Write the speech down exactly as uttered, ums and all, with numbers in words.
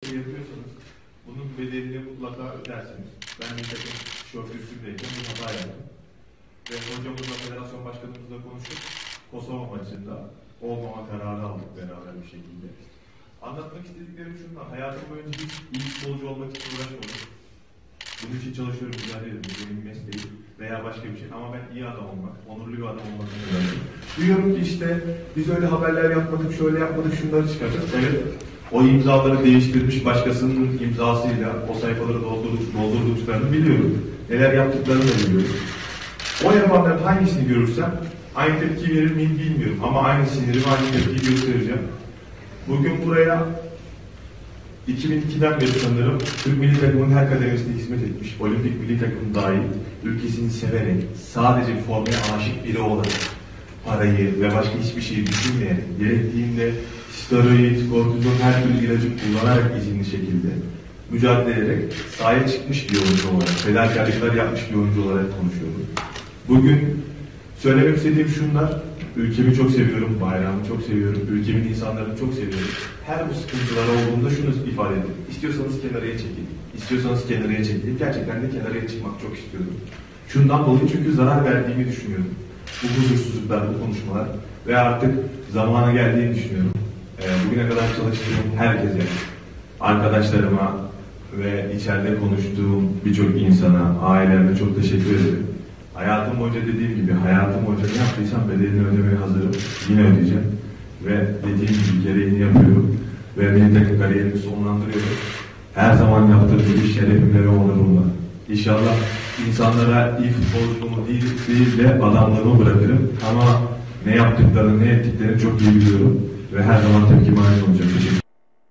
yapıyorsanız bunun bedelini mutlaka ödersiniz. Ben bir takım tişört üstündeyken bir hata yaptım. Ve hocamızla, federasyon başkanımızla konuşup Kosova maçında olmama kararı aldık beraber bir şekilde. Anlatmak istediklerim şunlar. Hayatım boyunca hiç iyi futbolcu olmak için uğraşmadım. Bunun için çalışıyorum, mücadele ediyorum. Benim mesleğim veya başka bir şey. Ama ben iyi adam olmak, onurlu bir adam olmak istiyorum. Duyuyorum ki işte biz öyle haberler yapmadık, şöyle yapmadık, şunları çıkardık. Evet, o imzaları değiştirmiş başkasının imzasıyla o sayfaları doldurduk, doldurduklarını biliyorum. Neler yaptıklarını da biliyorum. O yapanların hangisini görürsem aynı tepki verir miyim bilmiyorum. Ama aynı sinirimi, aynı tepkiyi göstereceğim. Bugün buraya iki bin ikiden beri sanırım Türk milli takımın her kademesine hizmet etmiş, olimpik milli takım dahil, ülkesini severek, sadece formaya aşık biri olarak, parayı ve başka hiçbir şeyi düşünmeyerek, gerektiğinde steroid, kortizon, her türlü ilacı kullanarak izinli şekilde mücadele ederek sahaya çıkmış bir oyuncu olarak, fedakarlıklar yapmış bir oyuncu olarak konuşuyorum. Bugün söylemek istediğim şunlar: ülkemi çok seviyorum, bayrağımı çok seviyorum, ülkemin insanlarını çok seviyorum. Her bu sıkıntılar olduğunda şunu ifade edin: İstiyorsanız kenarıya çekilin, istiyorsanız kenarıya çekilin. Gerçekten de kenarıya çıkmak çok istiyorum. Şundan dolayı, çünkü zarar verdiğimi düşünüyorum. Bu huzursuzluklar, bu konuşmalar ve artık zamanı geldiğini düşünüyorum. Ee, bugüne kadar çalıştığım herkese, arkadaşlarıma ve içeride konuştuğum birçok insana, aileme çok teşekkür ederim. Hayatım boyunca, dediğim gibi, hayatım boyunca ne yaptıysam bedelini ödemeye hazırım. Yine ödeyeceğim. Ve dediğim gibi gereğini yapıyorum. Ve milli takım kariyerimi sonlandırıyorum. Her zaman yaptığım gibi şerefimle ve onurumla. İnşallah insanlara iyi futbolculuğumu değil, değil de adamlığımı bırakırım. Ama ne yaptıklarını, ne ettiklerini çok iyi biliyorum. Ve her zaman tepkime aynı olacak. Teşekkür ederim.